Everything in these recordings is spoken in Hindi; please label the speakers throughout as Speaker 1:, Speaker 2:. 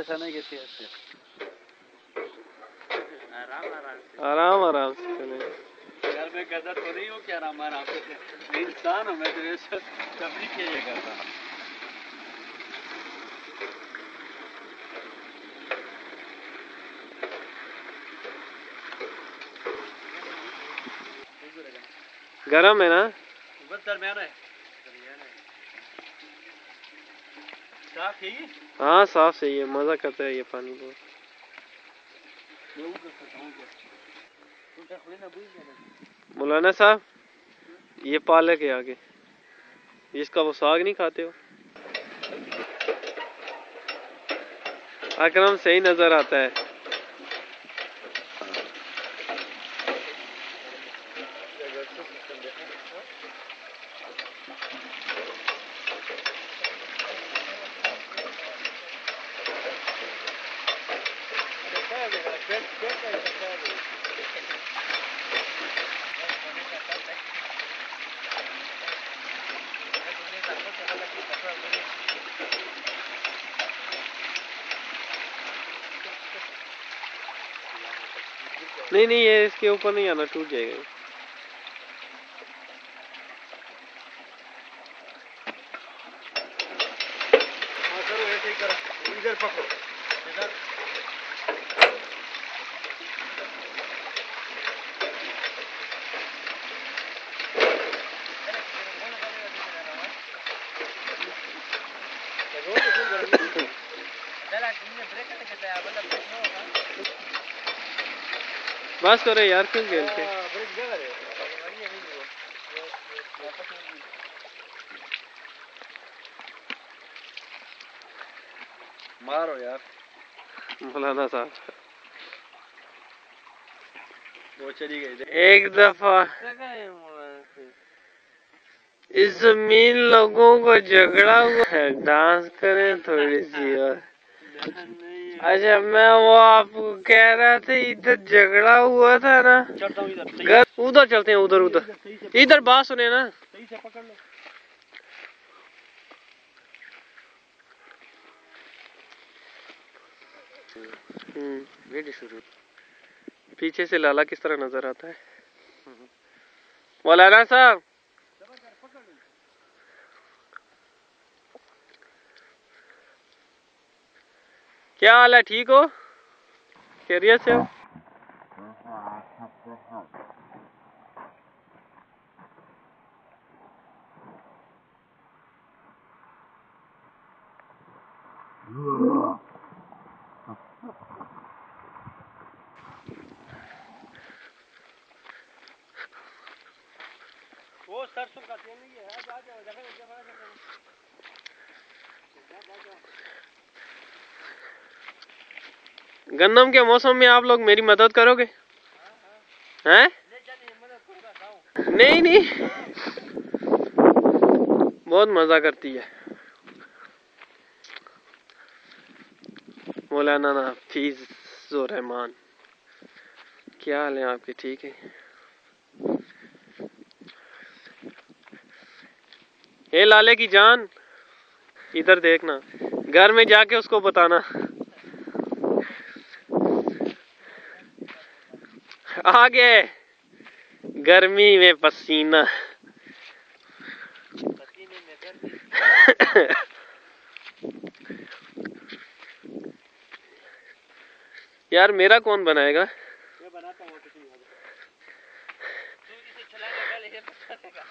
Speaker 1: ऐसा नहीं कि ऐसे
Speaker 2: आराम आराम से चले।
Speaker 1: यार मैं गधा तो नहीं हूँ क्या आराम आराम से, मैं इंसान हूँ, मैं तो ऐसा कभी किया करता।
Speaker 2: गरम है ना?
Speaker 1: बस दरमियान है। साफ है ये?
Speaker 2: हाँ साफ सही है, मजा करता है ये पानी बहुत। मौलाना साहब ये पालक है आगे, जिसका वो साग नहीं खाते हो। अकरम सही नजर आता है। नहीं नहीं, ये इसके ऊपर नहीं आना, टूट जाएगा।
Speaker 1: हाँ करो ऐसे ही करो, इधर पकड़ो इधर।
Speaker 2: बस करो यार, क्यों खेलते?
Speaker 1: मारो यार
Speaker 2: मौलाना साहब
Speaker 1: वो चली गई।
Speaker 2: एक दफा इस जमीन लोगों को झगड़ा हुआ है, डांस करें थोड़ी सी और। अच्छा मैं वो आपको कह रहा था, इधर झगड़ा हुआ था ना, उधर चलते हैं, उधर उधर इधर बात सुने ना।
Speaker 1: सही से पकड़ लो। वीडियो शुरू।
Speaker 2: पीछे से लाला किस तरह नजर आता है। मौलाना साहब क्या हाल है, ठीक हो? खैरियत से हो?
Speaker 1: वो सरसों का तेल नहीं है, आ जाओ
Speaker 2: गन्नम के मौसम में आप लोग मेरी मदद करोगे? हैं? नहीं नहीं, बहुत मजा करती है। मौलाना नाफिजुर रहमान, क्या हाल है आपके? ठीक है। हे लाले की जान, इधर देखना, घर में जाके उसको बताना। आगे गर्मी में पसीना। यार मेरा कौन बनाएगा?
Speaker 1: मैं बनाता हूँ कुछ नहीं होगा। तू इसे चलाने वाले है पता चलेगा।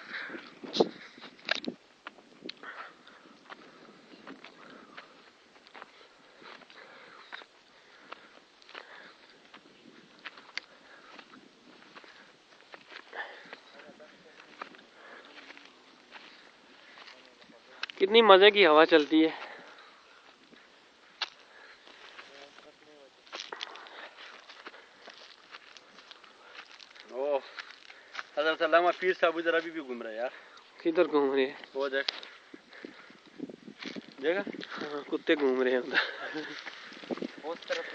Speaker 2: कितनी मजे की हवा चलती है।
Speaker 1: हज़रत अल्लामा पीर साहब इधर अभी भी घूम रहे हैं यार।
Speaker 2: किधर घूम रहे हैं?
Speaker 1: वो देख, देखा?
Speaker 2: हाँ, कुत्ते घूम रहे हैं उधर।
Speaker 1: उस तरफ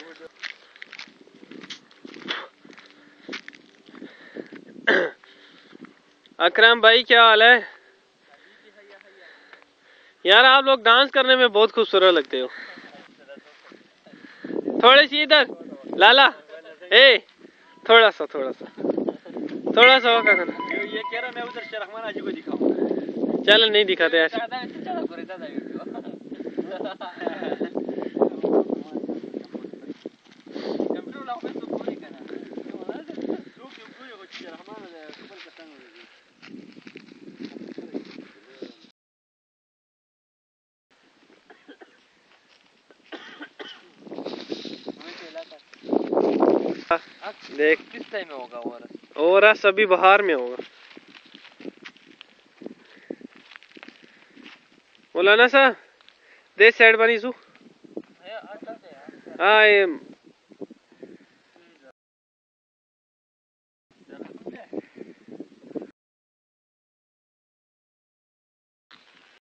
Speaker 2: अकरम भाई क्या हाल है? यार आप लोग डांस करने में बहुत खूबसूरत लगते हो। थोड़ी सी इधर लाला, ए थोड़ा सा और क्या करना।
Speaker 1: ये कह रहा मैं उधर शरहमान हाजी को दिखाऊं।
Speaker 2: चल नहीं दिखाते यार। देख
Speaker 1: किस टाइम में होगा
Speaker 2: और अभी बाहर में होगा। बोला ना सर दे साइड बनी सू हाँ ये